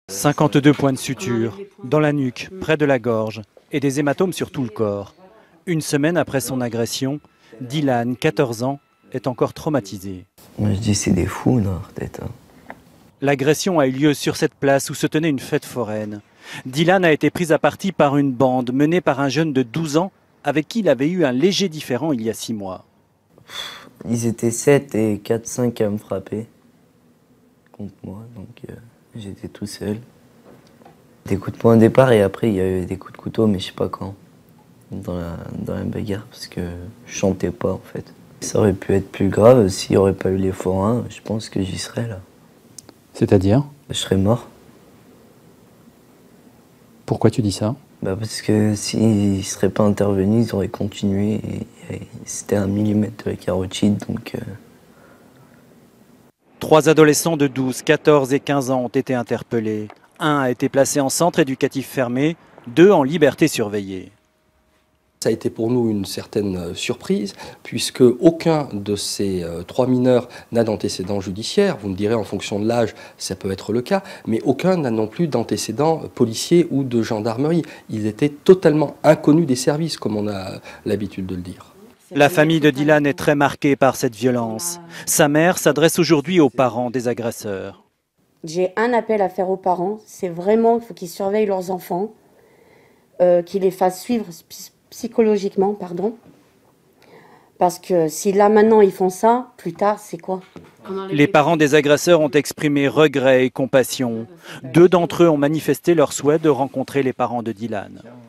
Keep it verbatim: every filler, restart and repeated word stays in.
cinquante-deux points de suture, dans la nuque, près de la gorge, et des hématomes sur tout le corps. Une semaine après son agression, Dylan, quatorze ans, est encore traumatisé. Moi je dis c'est des fous dans leur tête. Hein. L'agression a eu lieu sur cette place où se tenait une fête foraine. Dylan a été pris à partie par une bande menée par un jeune de douze ans avec qui il avait eu un léger différend il y a six mois. Ils étaient sept et quatre cinq à me frapper contre moi, donc euh, j'étais tout seul. Des coups de poing au départ et après il y a eu des coups de couteau, mais je sais pas quand, dans la, dans la bagarre, parce que je chantais pas en fait. Ça aurait pu être plus grave s'il n'y aurait pas eu les forains, je pense que j'y serais là. C'est-à-dire? Je serais mort. Pourquoi tu dis ça? Bah parce que s'ils ne seraient pas intervenus, ils auraient continué. Et, et c'était un millimètre de la carotide, donc... Euh... Trois adolescents de douze, quatorze et quinze ans ont été interpellés. Un a été placé en centre éducatif fermé, deux en liberté surveillée. Ça a été pour nous une certaine surprise, puisque aucun de ces euh, trois mineurs n'a d'antécédents judiciaires. Vous me direz, en fonction de l'âge, ça peut être le cas, mais aucun n'a non plus d'antécédents policiers ou de gendarmerie. Ils étaient totalement inconnus des services, comme on a l'habitude de le dire. La famille de Dylan est très marquée par cette violence. Sa mère s'adresse aujourd'hui aux parents des agresseurs. J'ai un appel à faire aux parents, c'est vraiment qu'il faut qu'ils surveillent leurs enfants, euh, qu'ils les fassent suivre psychologiquement, pardon. Parce que si là maintenant ils font ça, plus tard c'est quoi? Les parents des agresseurs ont exprimé regret et compassion. Deux d'entre eux ont manifesté leur souhait de rencontrer les parents de Dylan.